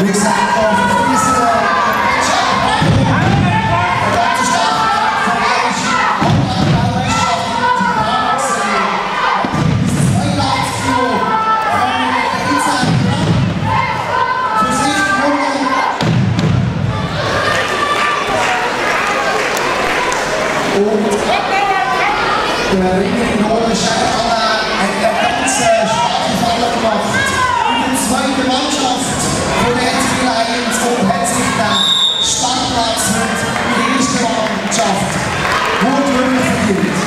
wie gesagt, auf der Füße. Und der Ringrichter Schäferle hat eine ganz starke Falle gemacht in der zweiten Mannschaft von der HC Lions und hat sich den Startplatz mit der ersten Mannschaft gut verdient.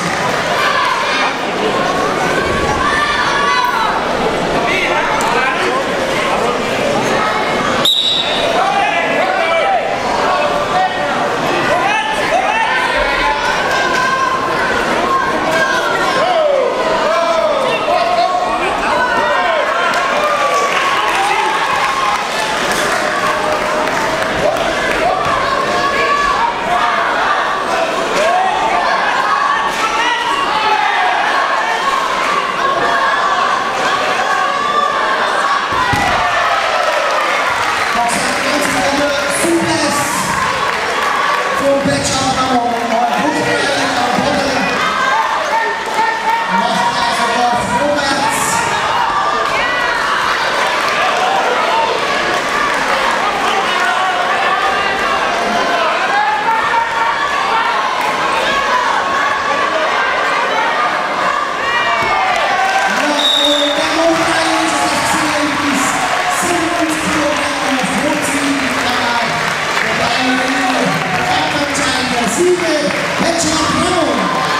Siebe, Petra Braun.